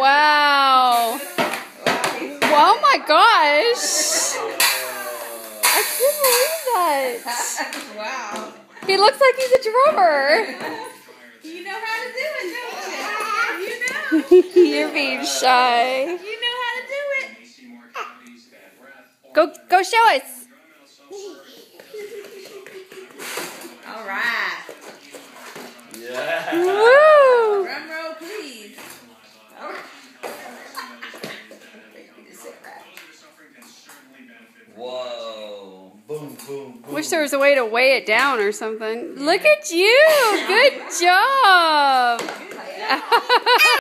Wow. Oh my gosh. I can't believe that. Wow. He looks like he's a drummer. You know how to do it, don't you? You know. You're being shy. You know how to do it. Go show us. All right. Yeah. Woo. Drum roll, please. All right. Whoa. Boom, boom, boom. Wish there was a way to weigh it down or something. Look at you. Good job.